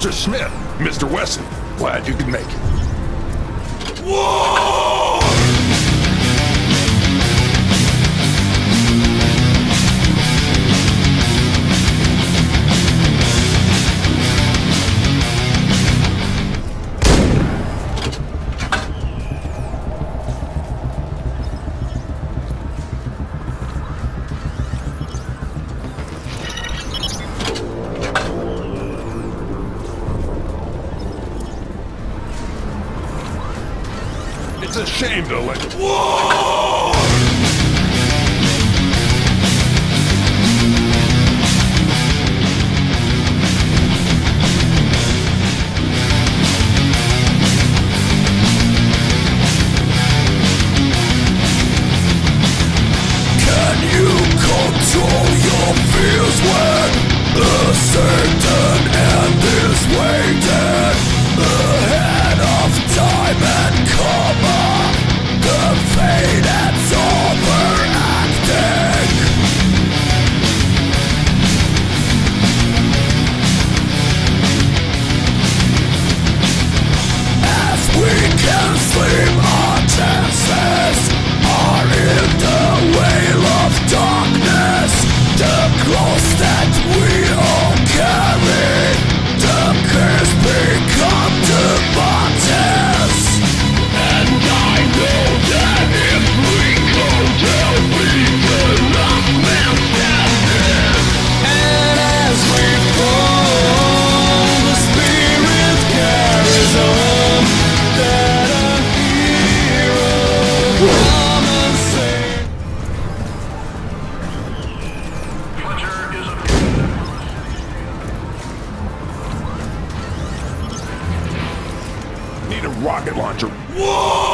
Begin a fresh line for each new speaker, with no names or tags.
Mr. Smith, Mr. Wesson, glad you could make it.
Whoa!
It's a shame to let...
Whoa! Can you control your fears when the certain end is waiting? Ahead of time and karma, the fate that's overacting. As we can sleep, our chances are in the veil of darkness. The cross that we all carry, the curse become the bodies. And I know that if we go down, we will not man standing. And as we fall, the spirit carries on. That a hero come and save.
Need a rocket launcher.
Whoa!